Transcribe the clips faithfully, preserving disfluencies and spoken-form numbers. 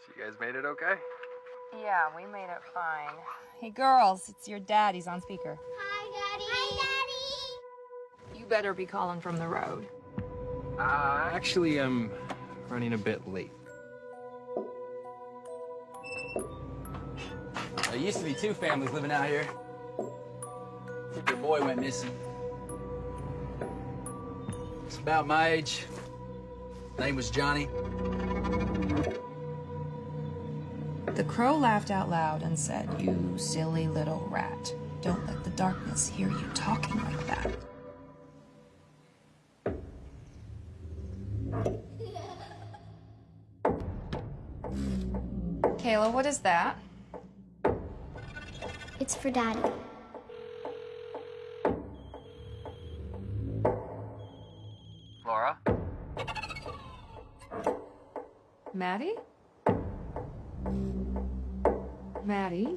So you guys made it okay? Yeah, we made it fine. Hey, girls, it's your dad. He's on speaker. Hi, Daddy. Hi, Daddy. You better be calling from the road. Uh, actually, I'm running a bit late. There used to be two families living out here. Your boy went missing. It's about my age. Name was Johnny. The crow laughed out loud and said, "You silly little rat. Don't let the darkness hear you talking like that." Kayla, what is that? It's for Daddy. Laura? Maddie? Maddie?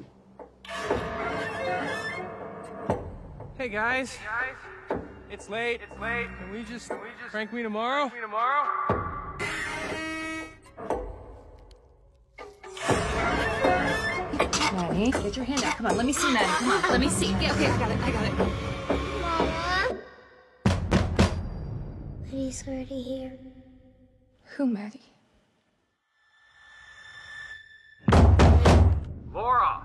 Hey guys. Guys? It's late. It's late. Can we just, Can we just prank me tomorrow? Me tomorrow? Maddie, get your hand out. Come on, let me see, Maddie. Come on, let me see. Yeah, okay, I got it, I got it. Mama? Maddie's already here. Who, Maddie? Laura!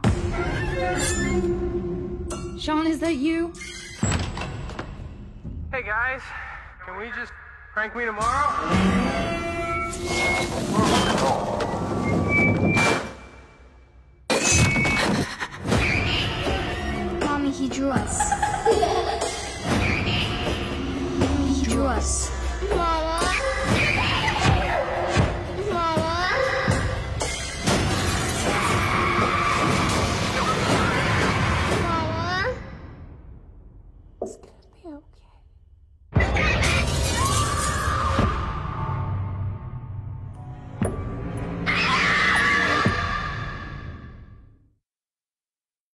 Sean, is that you? Hey guys, can we just prank me tomorrow? Mommy, he drew us. He drew us. Mama? Mama? Mama? It's gonna be okay.